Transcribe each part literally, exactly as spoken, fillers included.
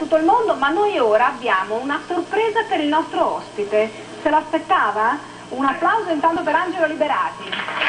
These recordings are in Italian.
tutto il mondo, ma noi ora abbiamo una sorpresa per il nostro ospite. Se lo aspettava? Un applauso intanto per Angelo Liberati.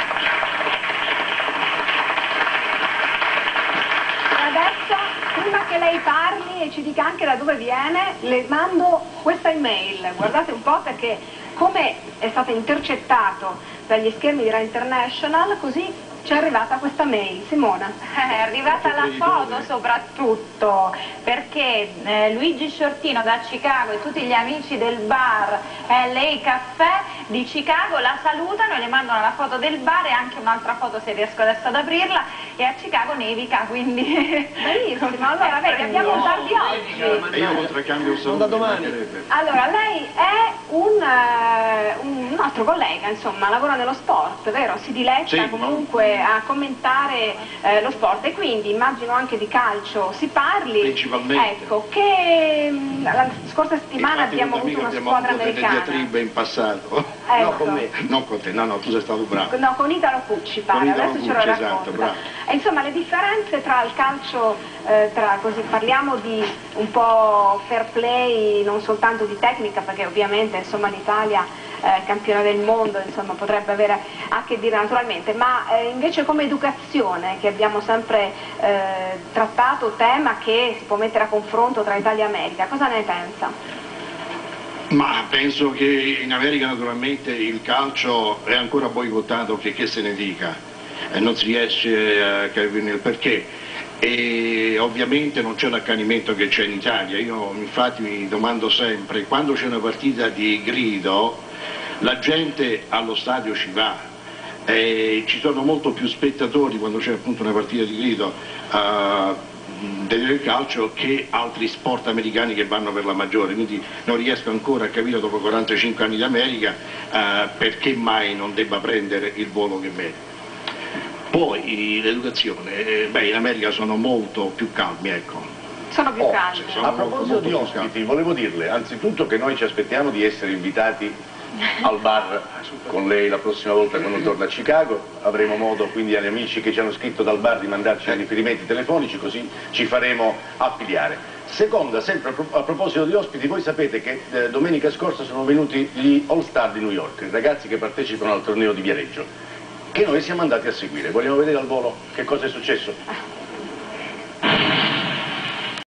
E adesso, prima che lei parli e ci dica anche da dove viene, le mando questa email. Guardate un po', perché come è stato intercettato dagli schermi di Rai International, così ci è arrivata questa mail. Simona. È arrivata la foto soprattutto, perché eh, Luigi Sciortino da Chicago e tutti gli amici del bar L A Caffè di Chicago la salutano e le mandano la foto del bar e anche un'altra foto, se riesco adesso ad aprirla, e a Chicago nevica, quindi... Benissimo, allora vedi, abbiamo un bar di oggi. E io oltre cambio solo da domani. Allora, lei è un, uh, un nostro collega, insomma, lavora nello sport, vero? Si diletta sì, comunque a commentare eh, lo sport, e quindi immagino anche di calcio si parli. Principalmente. Ecco, che mh, la scorsa settimana infatti, abbiamo avuto una squadra avuto americana. Delle diatribe in passato. Ecco. No, con me, non con te, no, no, tu sei stato bravo. No, con Italo Pucci pare, Italo adesso Pucci, ce lo racconta. esatto, bravo. E insomma, le differenze tra il calcio, eh, tra così parliamo di un po' fair play, non soltanto di tecnica, perché ovviamente insomma l'Italia eh, campione del mondo, insomma potrebbe avere a che dire naturalmente, ma eh, invece come educazione, che abbiamo sempre eh, trattato, tema che si può mettere a confronto tra Italia e America, cosa ne pensa? Ma penso che in America naturalmente il calcio è ancora boicottato, che, che se ne dica, e non si riesce a capire il perché, e ovviamente non c'è l'accanimento che c'è in Italia. Io infatti mi domando sempre, quando c'è una partita di grido la gente allo stadio ci va, e ci sono molto più spettatori quando c'è appunto una partita di grido uh, del calcio che altri sport americani che vanno per la maggiore, quindi non riesco ancora a capire dopo quarantacinque anni d'America eh, perché mai non debba prendere il volo che merita. Poi l'educazione, eh, beh in America sono molto più calmi, ecco. Sono più oh, calmi. Sono a proposito molto, molto di ospiti, volevo dirle anzitutto che noi ci aspettiamo di essere invitati al bar con lei la prossima volta quando torna a Chicago. Avremo modo quindi agli amici che ci hanno scritto dal bar di mandarci dei riferimenti telefonici, così ci faremo affiliare. Seconda, sempre a, pro a proposito di ospiti, voi sapete che eh, domenica scorsa sono venuti gli All Star di New York, i ragazzi che partecipano al torneo di Viareggio, che noi siamo andati a seguire. Vogliamo vedere al volo che cosa è successo?